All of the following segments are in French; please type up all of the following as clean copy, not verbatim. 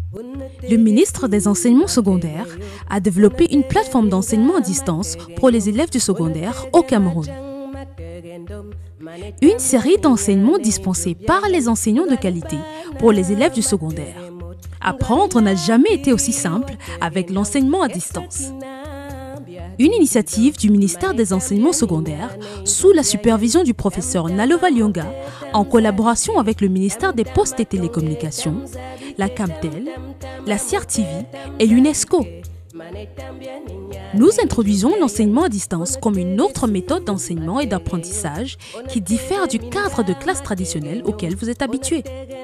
Le ministre des Enseignements secondaires a développé une plateforme d'enseignement à distance pour les élèves du secondaire au Cameroun. Une série d'enseignements dispensés par les enseignants de qualité pour les élèves du secondaire. Apprendre n'a jamais été aussi simple avec l'enseignement à distance. Une initiative du ministère des Enseignements secondaires sous la supervision du professeur Nalova Lyonga en collaboration avec le ministère des Postes et Télécommunications, la Camtel, la CRTV et l'UNESCO. Nous introduisons l'enseignement à distance comme une autre méthode d'enseignement et d'apprentissage qui diffère du cadre de classe traditionnel auquel vous êtes habitué.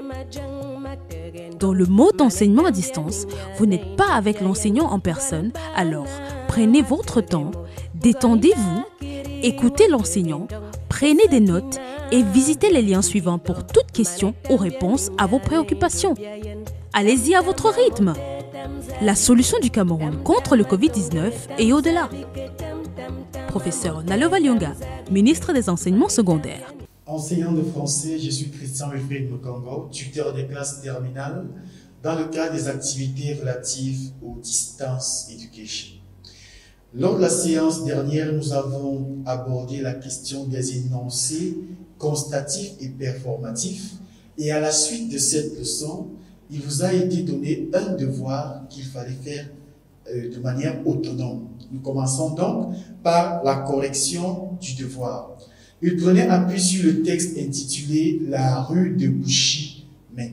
Dans le mode d'enseignement à distance, vous n'êtes pas avec l'enseignant en personne, alors prenez votre temps, détendez-vous, écoutez l'enseignant, prenez des notes et visitez les liens suivants pour toute question ou réponse à vos préoccupations. Allez-y à votre rythme. La solution du Cameroun contre le Covid-19 et au-delà. Professeur Nalova Lyonga, ministre des Enseignements secondaires. Enseignant de français, je suis Christian Wilfried Mokongo, tuteur des classes terminales dans le cadre des activités relatives au distance education. Lors de la séance dernière, nous avons abordé la question des énoncés constatifs et performatifs. Et à la suite de cette leçon, il vous a été donné un devoir qu'il fallait faire de manière autonome. Nous commençons donc par la correction du devoir. Il prenait appui sur le texte intitulé « La rue de Bouchy maintenant ».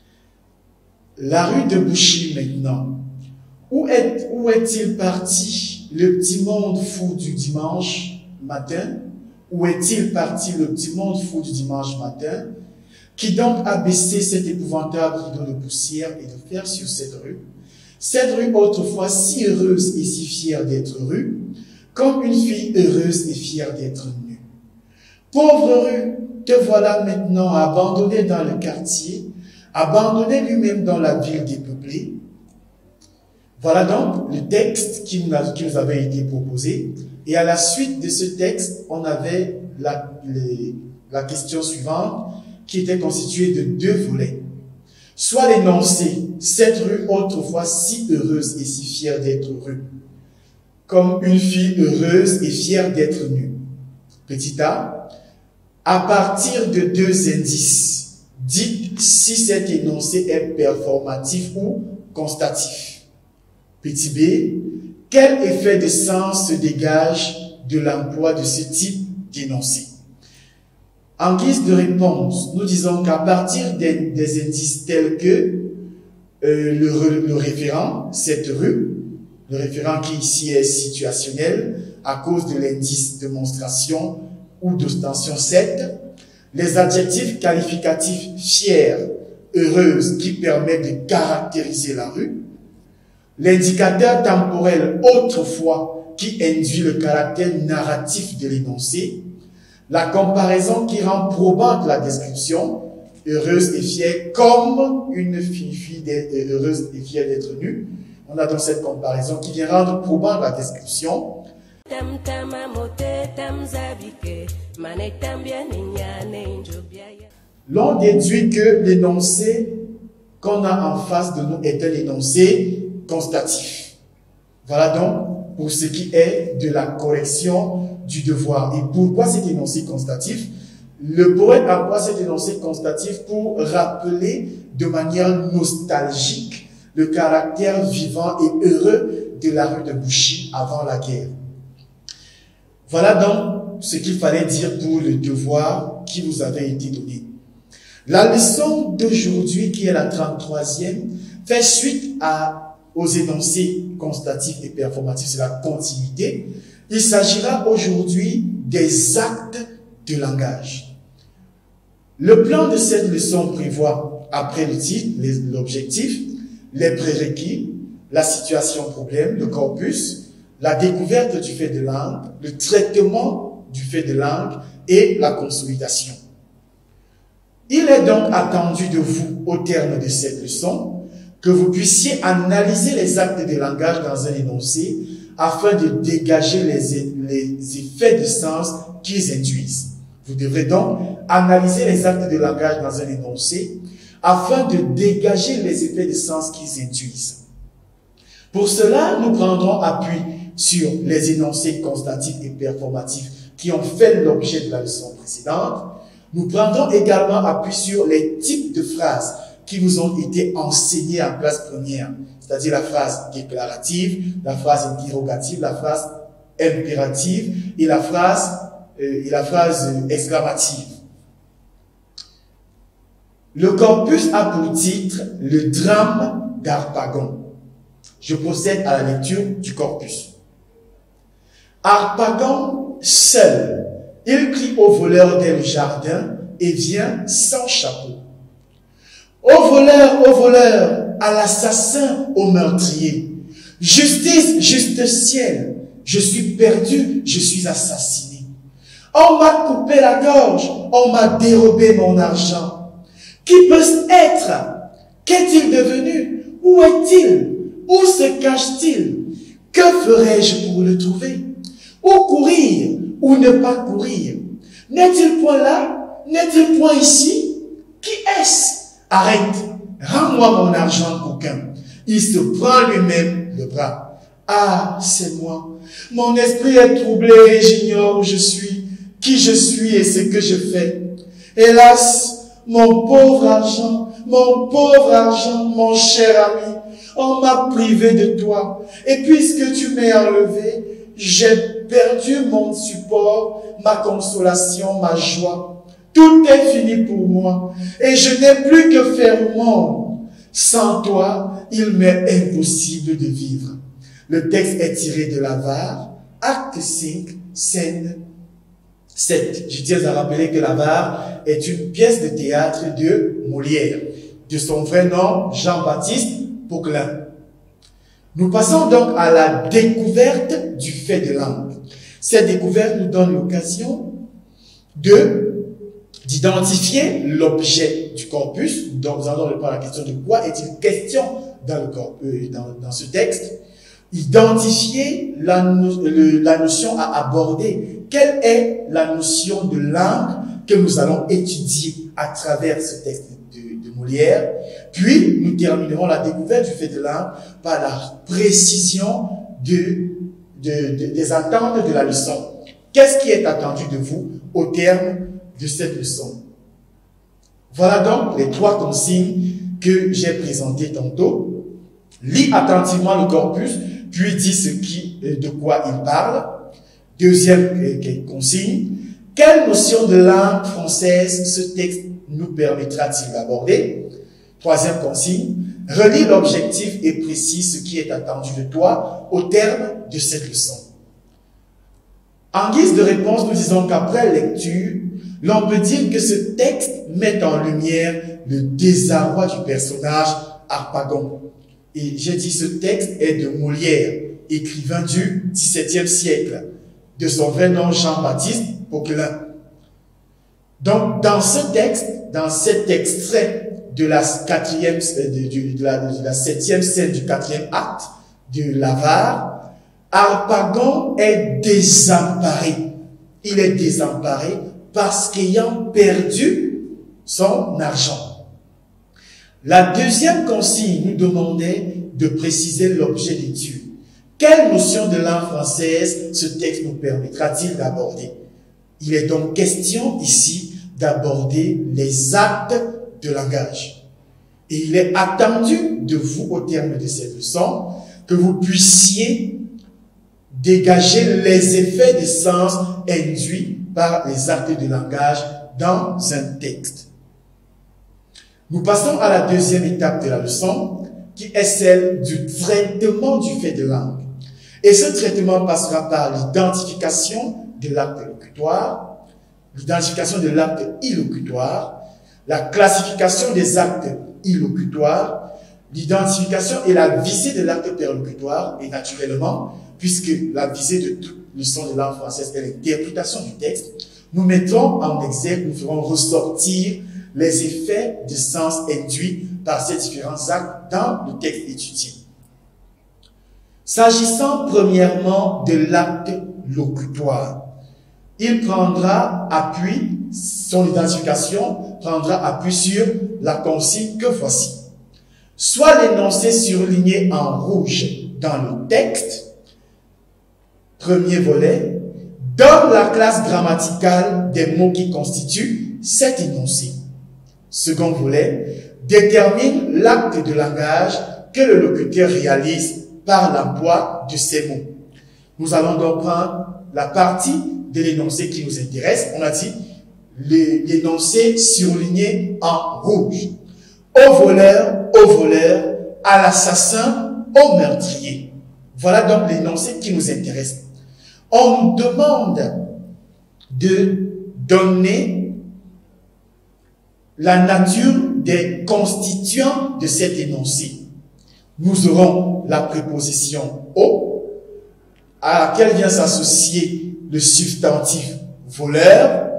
La rue de Bouchy maintenant. Où est-il parti le petit monde fou du dimanche matin? Où est-il parti le petit monde fou du dimanche matin? Qui donc a baissé cet épouvantable rideau de poussière et de fer sur cette rue autrefois si heureuse et si fière d'être rue, comme une fille heureuse et fière d'être nue. Pauvre rue, te voilà maintenant abandonné dans le quartier, abandonné lui-même dans la ville dépeuplée. Voilà donc le texte qui nous avait été proposé. Et à la suite de ce texte, on avait la question suivante qui était constituée de deux volets. Soit l'énoncé, cette rue autrefois si heureuse et si fière d'être rue, comme une fille heureuse et fière d'être nue. Petit a, à partir de deux indices, dites si cet énoncé est performatif ou constatif. Petit b, quel effet de sens se dégage de l'emploi de ce type d'énoncé? En guise de réponse, nous disons qu'à partir des indices tels que le référent, cette rue, le référent qui ici est situationnel à cause de l'indice de monstration ou d'ostension 7, les adjectifs qualificatifs fiers, heureuse qui permet de caractériser la rue, l'indicateur temporel autrefois qui induit le caractère narratif de l'énoncé, la comparaison qui rend probante la description, heureuse et fière, comme une fille heureuse et fière d'être nue. On a donc cette comparaison qui vient rendre probante la description. L'on déduit que l'énoncé qu'on a en face de nous est un énoncé constatif. Voilà donc pour ce qui est de la correction du devoir. Et pourquoi cet énoncé constatif? Le poète emploie cet énoncé constatif pour rappeler de manière nostalgique le caractère vivant et heureux de la rue de Bouchy avant la guerre. Voilà donc ce qu'il fallait dire pour le devoir qui vous avait été donné. La leçon d'aujourd'hui, qui est la 33e, fait suite aux énoncés constatifs et performatifs, c'est la continuité. Il s'agira aujourd'hui des actes de langage. Le plan de cette leçon prévoit, après le titre, l'objectif, les prérequis, la situation problème, le corpus, la découverte du fait de langue, le traitement du fait de langue et la consolidation. Il est donc attendu de vous, au terme de cette leçon, que vous puissiez analyser les actes de langage dans un énoncé afin de dégager les effets de sens qu'ils induisent. Vous devrez donc analyser les actes de langage dans un énoncé afin de dégager les effets de sens qu'ils induisent. Pour cela, nous prendrons appui sur les énoncés constatifs et performatifs qui ont fait l'objet de la leçon précédente. Nous prendrons également appui sur les types de phrases qui vous ont été enseignées en classe première, c'est-à-dire la phrase déclarative, la phrase interrogative, la phrase impérative et la phrase exclamative. Le corpus a pour titre « Le drame d'Harpagon ». Je procède à la lecture du corpus. Harpagon, seul, il crie au voleur dès le jardin et vient sans chapeau. Au voleur, à l'assassin, au meurtrier. Justice, juste ciel, je suis perdu, je suis assassiné. On m'a coupé la gorge, on m'a dérobé mon argent. Qui peut être? Qu'est-il devenu? Où est-il? Où se cache-t-il? Que ferais-je pour le trouver? Où courir? Ou ne pas courir? N'est-il point là? N'est-il point ici? Qui est-ce? Arrête, rends-moi mon argent coquin. Il se prend lui-même le bras. Ah, c'est moi. Mon esprit est troublé et j'ignore où je suis, qui je suis et ce que je fais. Hélas, mon pauvre argent, mon cher ami, on m'a privé de toi. Et puisque tu m'as enlevé, j'ai perdu mon support, ma consolation, ma joie. Tout est fini pour moi et je n'ai plus que faire au monde. Sans toi, il m'est impossible de vivre. Le texte est tiré de l'Avare, acte 5, scène 7. Je tiens à rappeler que l'Avare est une pièce de théâtre de Molière, de son vrai nom Jean-Baptiste Poquelin. Nous passons donc à la découverte du fait de langue. Cette découverte nous donne l'occasion d'identifier l'objet du corpus. Donc, nous allons répondre à la question de quoi est-il question dans ce texte. Identifier la notion à aborder. Quelle est la notion de langue que nous allons étudier à travers ce texte de Molière? Puis, nous terminerons la découverte du fait de langue par la précision des attentes de la leçon. Qu'est-ce qui est attendu de vous au terme de cette leçon? Voilà donc les 3 consignes que j'ai présentées tantôt. Lis attentivement le corpus, puis dis de quoi il parle. Deuxième consigne, quelle notion de langue française ce texte nous permettra-t-il d'aborder? Troisième consigne, relis l'objectif et précise ce qui est attendu de toi au terme de cette leçon. En guise de réponse, nous disons qu'après lecture, l'on peut dire que ce texte met en lumière le désarroi du personnage Harpagon. Et j'ai dit ce texte est de Molière, écrivain du XVIIe siècle, de son vrai nom Jean-Baptiste Poquelin. Donc, dans ce texte, dans cet extrait de la 7e scène du 4e acte de l'Avare, Harpagon est désemparé. Il est désemparé parce qu'ayant perdu son argent. La deuxième consigne nous demandait de préciser l'objet d'étude. Quelle notion de langue française ce texte nous permettra-t-il d'aborder? Il est donc question ici d'aborder les actes de langage. Et il est attendu de vous, au terme de cette leçon, que vous puissiez dégager les effets de sens induits par les actes de langage dans un texte. Nous passons à la deuxième étape de la leçon, qui est celle du traitement du fait de langue. Et ce traitement passera par l'identification de l'acte locutoire, l'identification de l'acte illocutoire, la classification des actes illocutoires, l'identification et la visée de l'acte perlocutoire, et naturellement, puisque la visée de toute leçon de langue française est l'interprétation du texte, nous mettrons en exergue, nous ferons ressortir les effets de sens induits par ces différents actes dans le texte étudié. S'agissant premièrement de l'acte locutoire, il prendra appui son identification prendra appui sur la consigne que voici. Soit l'énoncé surligné en rouge dans le texte, premier volet, donne la classe grammaticale des mots qui constituent cet énoncé. Second volet, détermine l'acte de langage que le locuteur réalise par l'emploi de ces mots. Nous allons donc prendre la partie de l'énoncé qui nous intéresse. On a dit l'énoncé surligné en rouge. Au voleur, à l'assassin, au meurtrier. Voilà donc l'énoncé qui nous intéresse. On nous demande de donner la nature des constituants de cet énoncé. Nous aurons la préposition au, à laquelle vient s'associer le substantif voleur,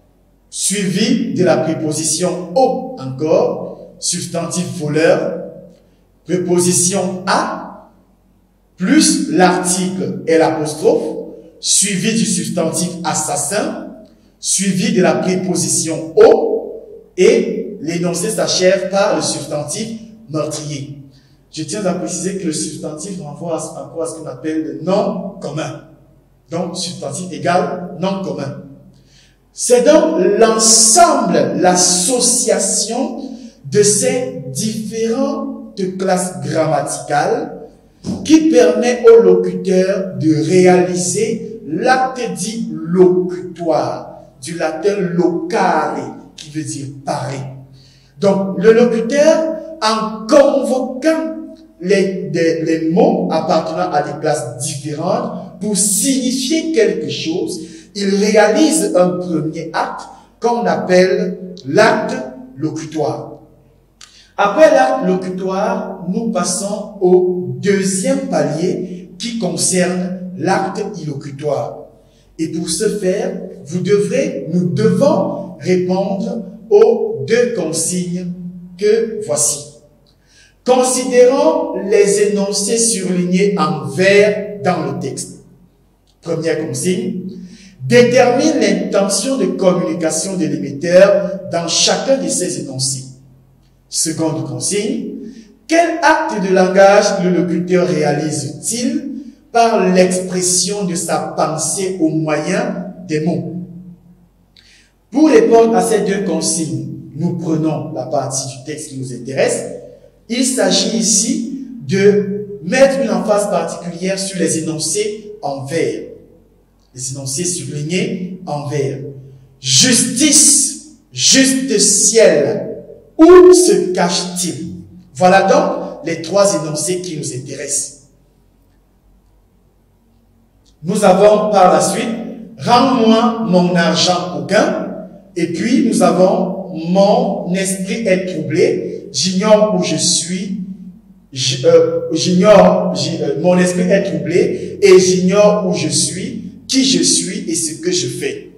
suivi de la préposition au encore, substantif voleur, préposition à, plus l'article et l'apostrophe, suivi du substantif assassin, suivi de la préposition au, et l'énoncé s'achève par le substantif meurtrier. Je tiens à préciser que le substantif renvoie à ce qu'on appelle le nom commun. Donc, substantif égale nom commun. C'est donc l'ensemble, l'association de ces différentes classes grammaticales qui permet au locuteur de réaliser l'acte dit locutoire, du latin locare, qui veut dire parler. Donc, le locuteur, en convoquant les mots appartenant à des classes différentes pour signifier quelque chose, il réalise un premier acte qu'on appelle l'acte locutoire. Après l'acte locutoire, nous passons au deuxième palier qui concerne l'acte illocutoire. Et pour ce faire, nous devons répondre aux deux consignes que voici. Considérons les énoncés surlignés en vert dans le texte. Première consigne, détermine l'intention de communication de l'émetteur dans chacun de ces énoncés. Seconde consigne, quel acte de langage le locuteur réalise-t-il par l'expression de sa pensée au moyen des mots? Pour répondre à ces deux consignes, nous prenons la partie du texte qui nous intéresse. Il s'agit ici de mettre une emphase particulière sur les énoncés en vert. Les énoncés surlignés en vert. Justice, juste ciel, où se cache-t-il? Voilà donc les trois énoncés qui nous intéressent. Nous avons par la suite, rends-moi mon argent au gain. Et puis nous avons, mon esprit est troublé, j'ignore où je suis, mon esprit est troublé et j'ignore où je suis, qui je suis et ce que je fais.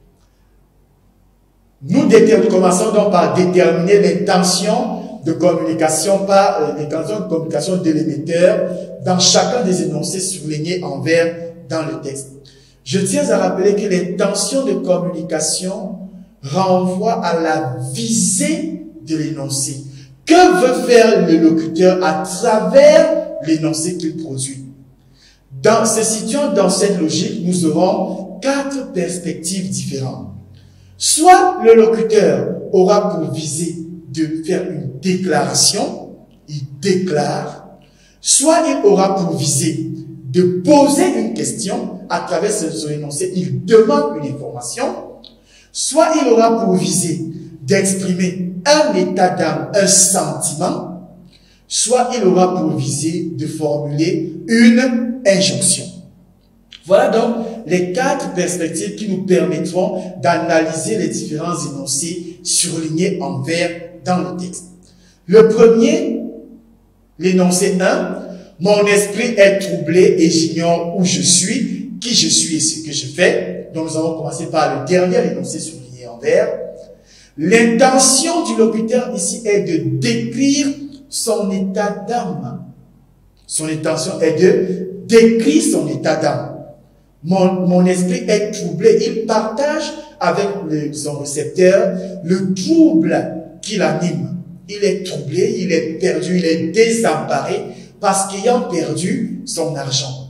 Nous commençons donc par déterminer l'intention de communication de l'émetteur dans chacun des énoncés surlignés en vert dans le texte. Je tiens à rappeler que l'intention de communication renvoie à la visée de l'énoncé. Que veut faire le locuteur à travers l'énoncé qu'il produit? Se situant dans cette logique, nous aurons quatre perspectives différentes. Soit le locuteur aura pour visée de faire une déclaration, il déclare, soit il aura pour visée de poser une question à travers son énoncé, il demande une information, soit il aura pour visée d'exprimer un état d'âme, un sentiment, soit il aura pour visée de formuler une injonction. Voilà donc les quatre perspectives qui nous permettront d'analyser les différents énoncés surlignés en vert dans le texte. Le premier, l'énoncé 1, mon esprit est troublé et j'ignore où je suis, qui je suis et ce que je fais. Donc nous allons commencer par le dernier énoncé surligné en vert. L'intention du locuteur ici est de décrire son état d'âme. Son intention est de décrire son état d'âme. Mon esprit est troublé. Il partage avec son récepteur le trouble qui l'anime. Il est troublé, il est perdu, il est désemparé parce qu'ayant perdu son argent.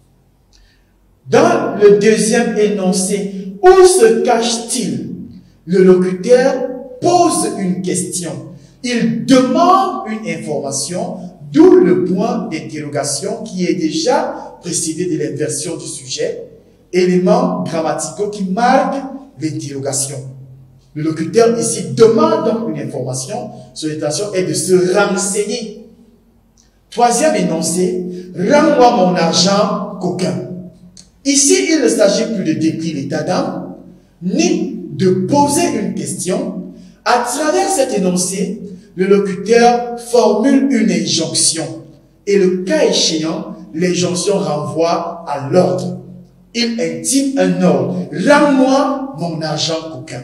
Dans le deuxième énoncé, où se cache-t-il? Le locuteur pose une question. Il demande une information, d'où le point d'interrogation qui est déjà précédé de l'inversion du sujet, éléments grammaticaux qui marquent l'interrogation. Le locuteur ici demande donc une information, son intention est de se renseigner. Troisième énoncé, rends-moi mon argent coquin. Ici, il ne s'agit plus de décrire l'état d'âme, ni de poser une question. À travers cet énoncé, le locuteur formule une injonction. Et le cas échéant, l'injonction renvoie à l'ordre. Il intime un ordre. Rends-moi mon argent coquin.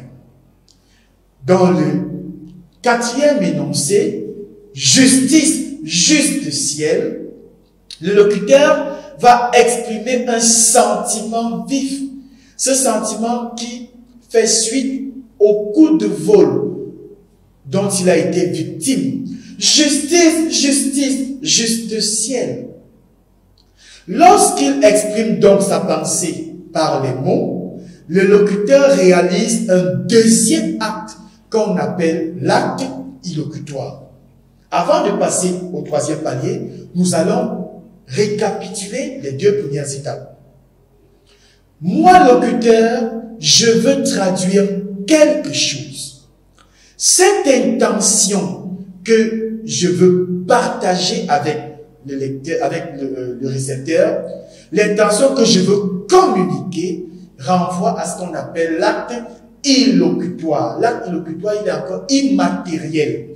Dans le quatrième énoncé, justice, juste ciel, le locuteur va exprimer un sentiment vif. Ce sentiment qui fait suite au coup de vol dont il a été victime. Justice, justice, juste ciel. Lorsqu'il exprime donc sa pensée par les mots, le locuteur réalise un deuxième acte qu'on appelle l'acte illocutoire. Avant de passer au troisième palier, nous allons récapituler les deux premières étapes. Moi, locuteur, je veux traduire quelque chose. Cette intention que je veux partager avec le lecteur, avec le récepteur, l'intention que je veux communiquer renvoie à ce qu'on appelle l'acte illocutoire. L'acte illocutoire, il est encore immatériel.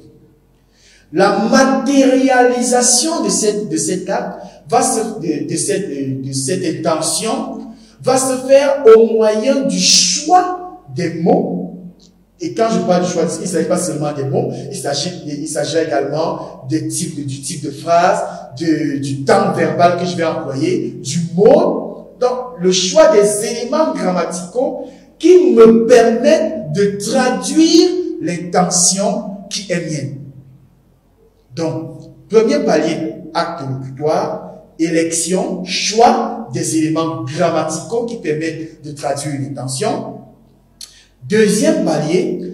La matérialisation de cet acte, de cette intention, va se faire au moyen du choix des mots. Et quand je parle du choix, il ne s'agit pas seulement des mots, il s'agit également du type de phrase, du temps verbal que je vais employer, du mot. Donc, le choix des éléments grammaticaux qui me permettent de traduire l'intention qui est mienne. Donc, premier palier, acte locutoire, élection, choix des éléments grammaticaux qui permettent de traduire une intention. Deuxième palier,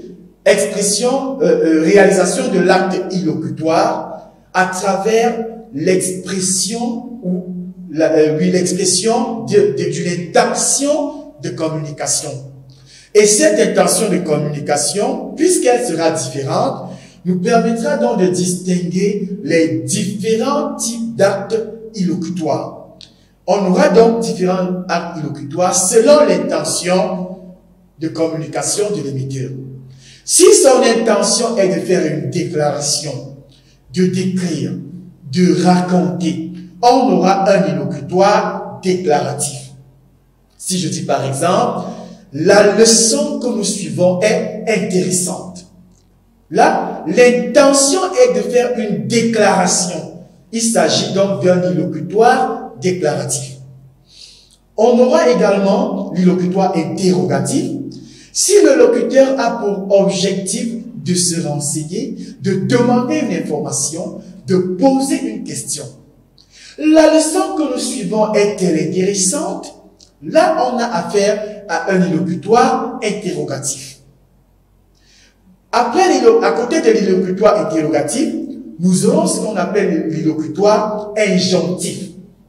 réalisation de l'acte illocutoire à travers l'expression ou l'expression d'une intention de communication. Et cette intention de communication, puisqu'elle sera différente, nous permettra donc de distinguer les différents types d'actes illocutoires. On aura donc différents actes illocutoires selon l'intention de communication de l'émetteur. Si son intention est de faire une déclaration, de décrire, de raconter, on aura un illocutoire déclaratif. Si je dis par exemple, la leçon que nous suivons est intéressante. Là, l'intention est de faire une déclaration. Il s'agit donc d'un illocutoire déclaratif. On aura également l'illocutoire interrogatif. Si le locuteur a pour objectif de se renseigner, de demander une information, de poser une question. La leçon que nous suivons est-elle intéressante? Là, on a affaire à un illocutoire interrogatif. Après, à côté de l'illocutoire interrogatif, nous aurons ce qu'on appelle l'illocutoire injonctif.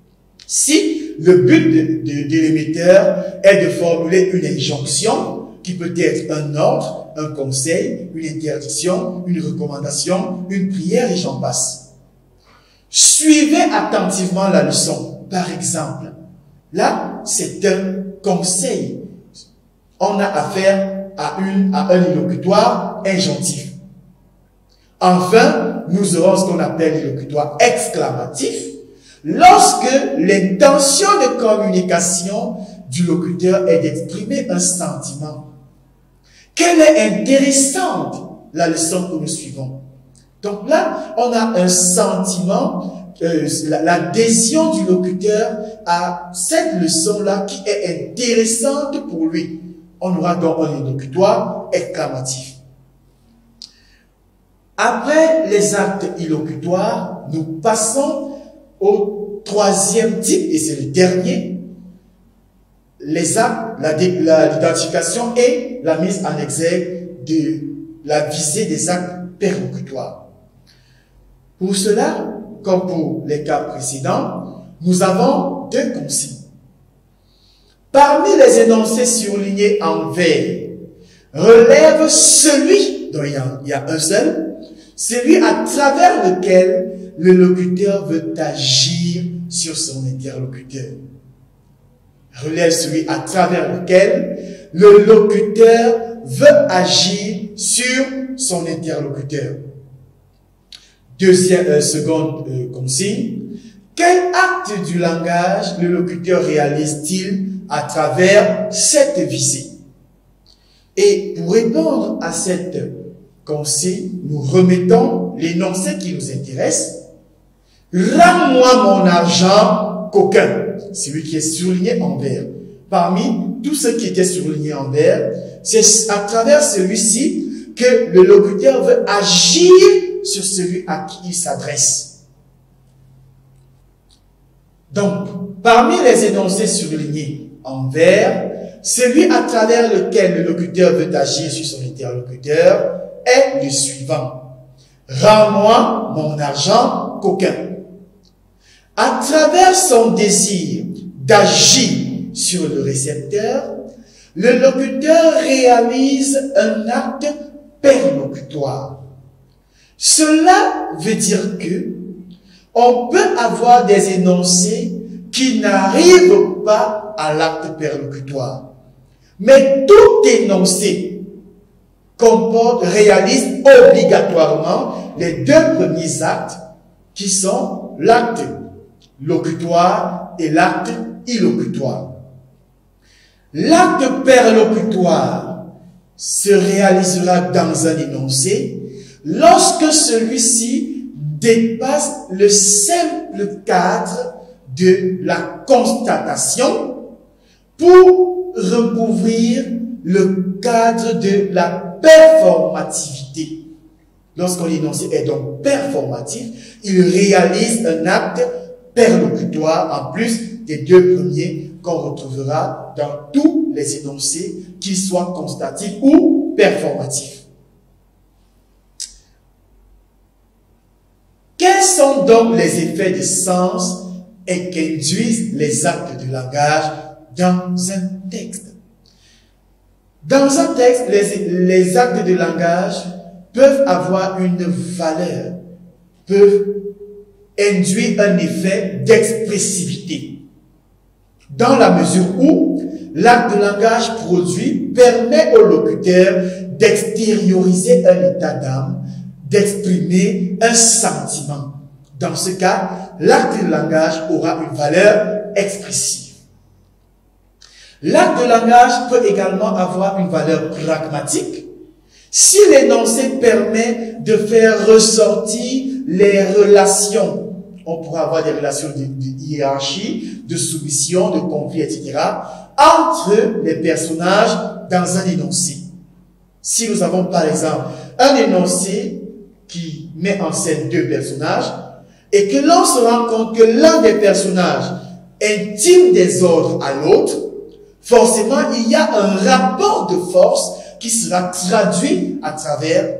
Si le but de l'émetteur est de formuler une injonction, qui peut être un ordre, un conseil, une interdiction, une recommandation, une prière et j'en passe. Suivez attentivement la leçon. Par exemple, là, c'est un conseil. On a affaire à un illocutoire injonctif. Enfin, nous aurons ce qu'on appelle l'illocutoire exclamatif. Lorsque l'intention de communication du locuteur est d'exprimer un sentiment. Quelle est intéressante la leçon que nous suivons. Donc là, on a un sentiment, l'adhésion du locuteur à cette leçon-là qui est intéressante pour lui. On aura donc un illocutoire exclamatif. Après les actes illocutoires, nous passons au troisième type, et c'est le dernier, les actes, l'identification et la mise en exergue de la visée des actes perlocutoires. Pour cela, comme pour les cas précédents, nous avons deux consignes. Parmi les énoncés surlignés en vert, relève celui, dont il y a un seul, celui à travers lequel le locuteur veut agir sur son interlocuteur. Relève celui à travers lequel le locuteur veut agir sur son interlocuteur. Seconde consigne, quel acte du langage le locuteur réalise-t-il à travers cette visée? Et pour répondre à cette consigne, nous remettons l'énoncé qui nous intéresse. Rends-moi mon argent coquin, celui qui est surligné en vert. Parmi tous ceux qui étaient surlignés en vert, c'est à travers celui-ci que le locuteur veut agir sur celui à qui il s'adresse. Donc, parmi les énoncés surlignés en vert, celui à travers lequel le locuteur veut agir sur son interlocuteur est le suivant. Rends-moi mon argent coquin. À travers son désir d'agir sur le récepteur, le locuteur réalise un acte perlocutoire. Cela veut dire que on peut avoir des énoncés qui n'arrivent pas à l'acte perlocutoire. Mais tout énoncé réalise obligatoirement les deux premiers actes qui sont l'acte locutoire et l'acte illocutoire. L'acte perlocutoire se réalisera dans un énoncé lorsque celui-ci dépasse le simple cadre de la constatation pour recouvrir le cadre de la performativité. Lorsqu'un énoncé est donc performatif, il réalise un acte perlocutoire en plus des deux premiers qu'on retrouvera dans tous les énoncés, qu'ils soient constatifs ou performatifs. Quels sont donc les effets de sens et qu'induisent les actes du langage dans un texte? Dans un texte, les actes de langage peuvent avoir une valeur, peuvent induire un effet d'expressivité, dans la mesure où l'acte de langage produit permet au locuteur d'extérioriser un état d'âme, d'exprimer un sentiment. Dans ce cas, l'acte de langage aura une valeur expressive. L'acte de langage peut également avoir une valeur pragmatique si l'énoncé permet de faire ressortir les relations. On pourra avoir des relations de hiérarchie, de soumission, de conflit, etc. entre les personnages dans un énoncé. Si nous avons par exemple un énoncé qui met en scène deux personnages et que l'on se rend compte que l'un des personnages intime des ordres à l'autre, forcément il y a un rapport de force qui sera traduit à travers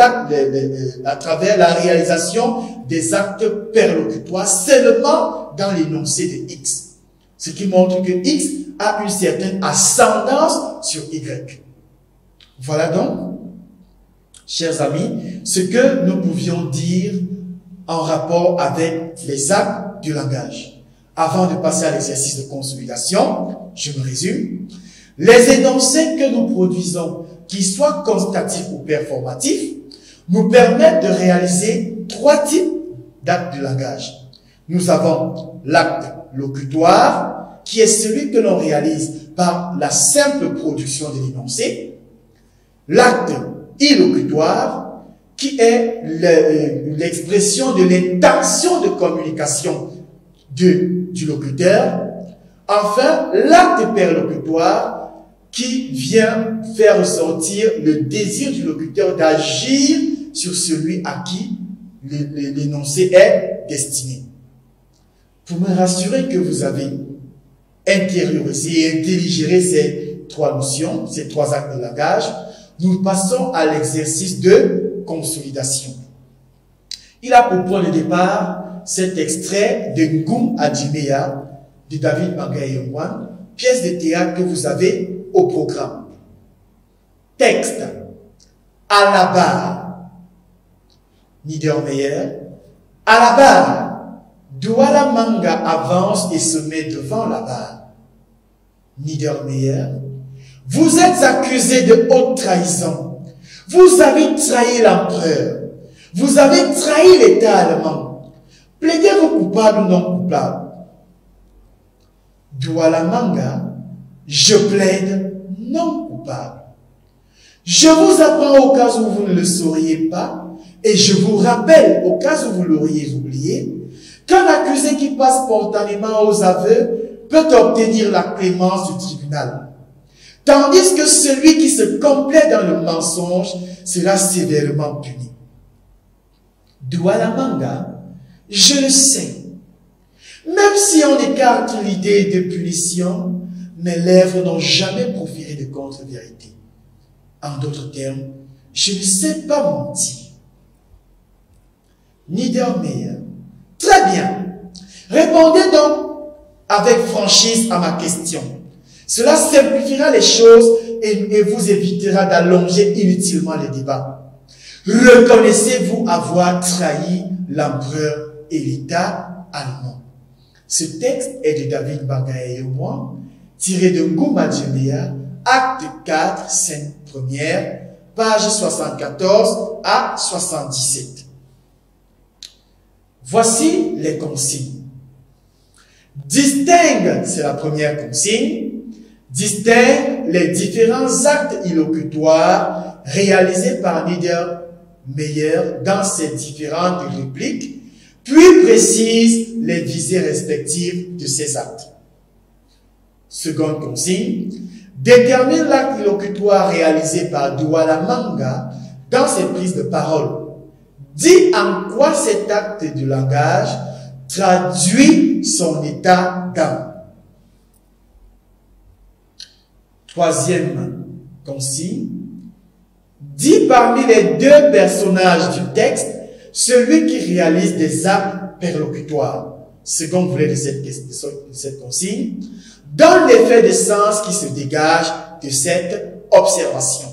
la réalisation des actes perlocutoires seulement dans l'énoncé de X. Ce qui montre que X a une certaine ascendance sur Y. Voilà donc, chers amis, ce que nous pouvions dire en rapport avec les actes du langage. Avant de passer à l'exercice de consolidation, je me résume. Les énoncés que nous produisons, qu'ils soient constatifs ou performatifs, nous permettent de réaliser trois types d'actes du langage. Nous avons l'acte locutoire, qui est celui que l'on réalise par la simple production de l'énoncé. L'acte illocutoire, qui est l'expression de l'intention de communication du locuteur. Enfin, l'acte perlocutoire, qui vient faire ressortir le désir du locuteur d'agir sur celui à qui l'énoncé est destiné. Pour me rassurer que vous avez intériorisé et intelligéré ces trois notions, ces trois actes de langage, nous passons à l'exercice de consolidation. Il a pour point de départ cet extrait de Ngum Adjimea de David Bangaye-Yongwan, pièce de théâtre que vous avez au programme. Texte. À la barre. Niedermeyer. À la barre. Douala Manga avance et se met devant la barre. Niedermeyer. Vous êtes accusé de haute trahison. Vous avez trahi l'empereur. Vous avez trahi l'État allemand. Plaidez-vous coupable ou non coupable? Douala Manga. Je plaide non coupable. Je vous apprends au cas où vous ne le sauriez pas, et je vous rappelle au cas où vous l'auriez oublié, qu'un accusé qui passe spontanément aux aveux peut obtenir la clémence du tribunal, tandis que celui qui se complaît dans le mensonge sera sévèrement puni. Douala Manga, je le sais. Même si on écarte l'idée de punition, mes lèvres n'ont jamais proféré de contre-vérité. En d'autres termes, je ne sais pas mentir. Niedermeyer. Très bien. Répondez donc avec franchise à ma question. Cela simplifiera les choses et vous évitera d'allonger inutilement les débats. Reconnaissez-vous avoir trahi l'empereur et l'État allemand? Ce texte est de David Bangaye-Yongwan, tiré de Ngum Adjimea, acte 4, scène première, page 74 à 77. Voici les consignes. Distingue, c'est la première consigne, distingue les différents actes illocutoires réalisés par Niedermeyer dans ses différentes répliques, puis précise les visées respectives de ces actes. Seconde consigne, détermine l'acte illocutoire réalisé par Douala Manga dans ses prises de parole. Dis en quoi cet acte de langage traduit son état d'âme. Troisième consigne, dis parmi les deux personnages du texte celui qui réalise des actes perlocutoires. Second volet de cette consigne, donne l'effet de sens qui se dégage de cette observation.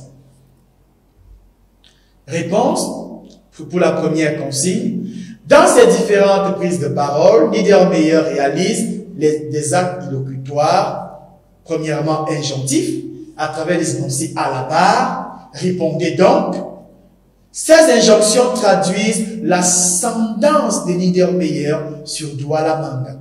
Réponse pour la première consigne. Dans ces différentes prises de parole, Niedermeyer réalise des actes illocutoires, premièrement injonctifs, à travers les énoncés à la barre. Répondez donc. Ces injonctions traduisent l'ascendance de Niedermeyer sur Douala Manga.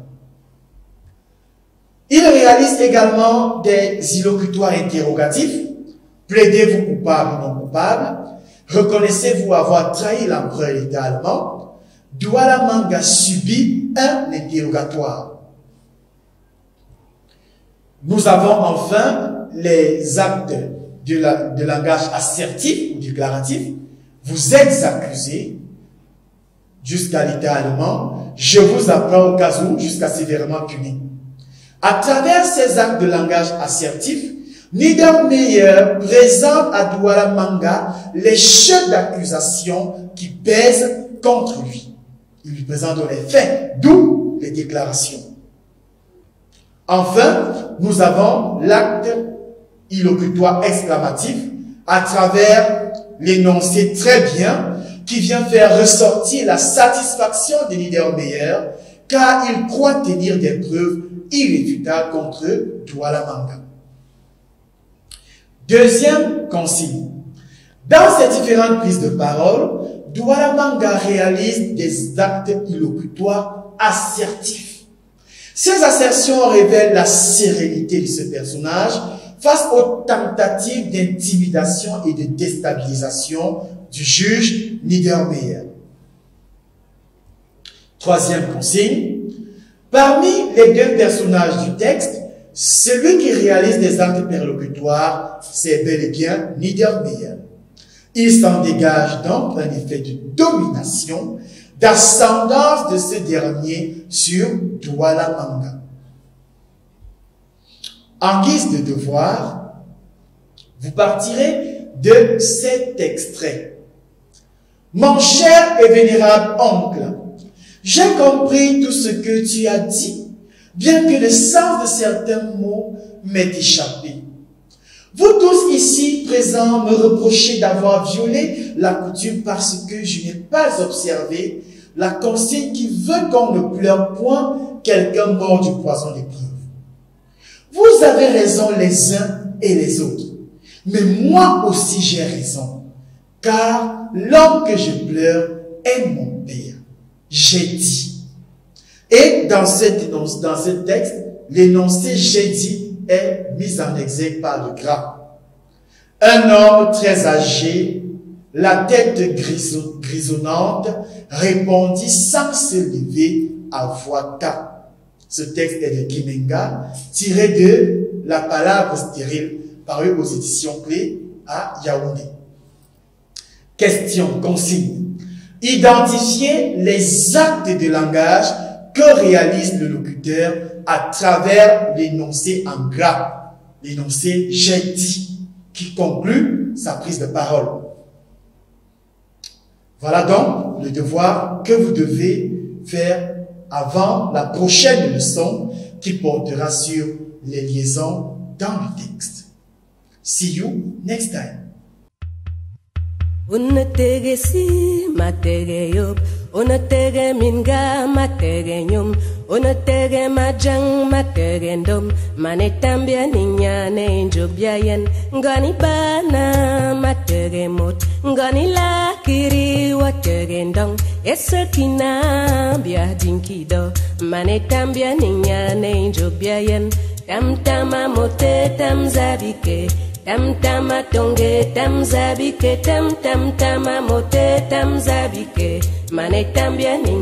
Il réalise également des illocutoires interrogatifs. Plaidez-vous coupable ou non coupable? Reconnaissez-vous avoir trahi l'empereur et l'État allemand? Douala Manga subit un interrogatoire. Nous avons enfin les actes de langage assertif ou déclaratif. Vous êtes accusé jusqu'à l'État allemand. Je vous apprends au cas où jusqu'à sévèrement puni. À travers ces actes de langage assertif, Niedermeyer présente à Douala Manga les chefs d'accusation qui pèsent contre lui. Il lui présente les faits, d'où les déclarations. Enfin, nous avons l'acte illocutoire exclamatif à travers l'énoncé très bien qui vient faire ressortir la satisfaction de Niedermeyer car il croit tenir des preuves irréfutables contre Douala Manga. Deuxième consigne. Dans ces différentes prises de parole, Douala Manga réalise des actes illocutoires assertifs. Ces assertions révèlent la sérénité de ce personnage face aux tentatives d'intimidation et de déstabilisation du juge Niedermeyer. Troisième consigne. Parmi les deux personnages du texte, celui qui réalise des actes perlocutoires, c'est bel et bien Niedermeyer. Il s'en dégage donc un effet de domination, d'ascendance de ce dernier sur Douala Manga. En guise de devoir, vous partirez de cet extrait. Mon cher et vénérable oncle, j'ai compris tout ce que tu as dit, bien que le sens de certains mots m'ait échappé. Vous tous ici présents me reprochez d'avoir violé la coutume parce que je n'ai pas observé la consigne qui veut qu'on ne pleure point quelqu'un mort du poison d'épreuve. Vous avez raison les uns et les autres, mais moi aussi j'ai raison, car l'homme que je pleure est mon père. J'ai dit. Et dans ce texte, l'énoncé j'ai dit est mis en exergue par le gras. Un homme très âgé, la tête grisonnante, répondit sans se lever à voix calme. Ce texte est de Kimenga, tiré de La Palabre stérile, paru aux éditions Clés à Yaoundé. Question, consigne. Identifier les actes de langage que réalise le locuteur à travers l'énoncé en gras, l'énoncé j'ai dit, qui conclut sa prise de parole. Voilà donc le devoir que vous devez faire avant la prochaine leçon qui portera sur les liaisons dans le texte. See you next time. Unatege si matege yop, unatege minga matege nyum, unatege majang matege ndom, manetambia ninyane njobyayen, ngani bana matege mot, ngani lakiri watege ndong, esekina bia dinkido, manetambia ninyane njobyayen, tamtama mote tamzabike, tam tama tonge tam zabike tam tam tama mote tam zabike mane tambia ni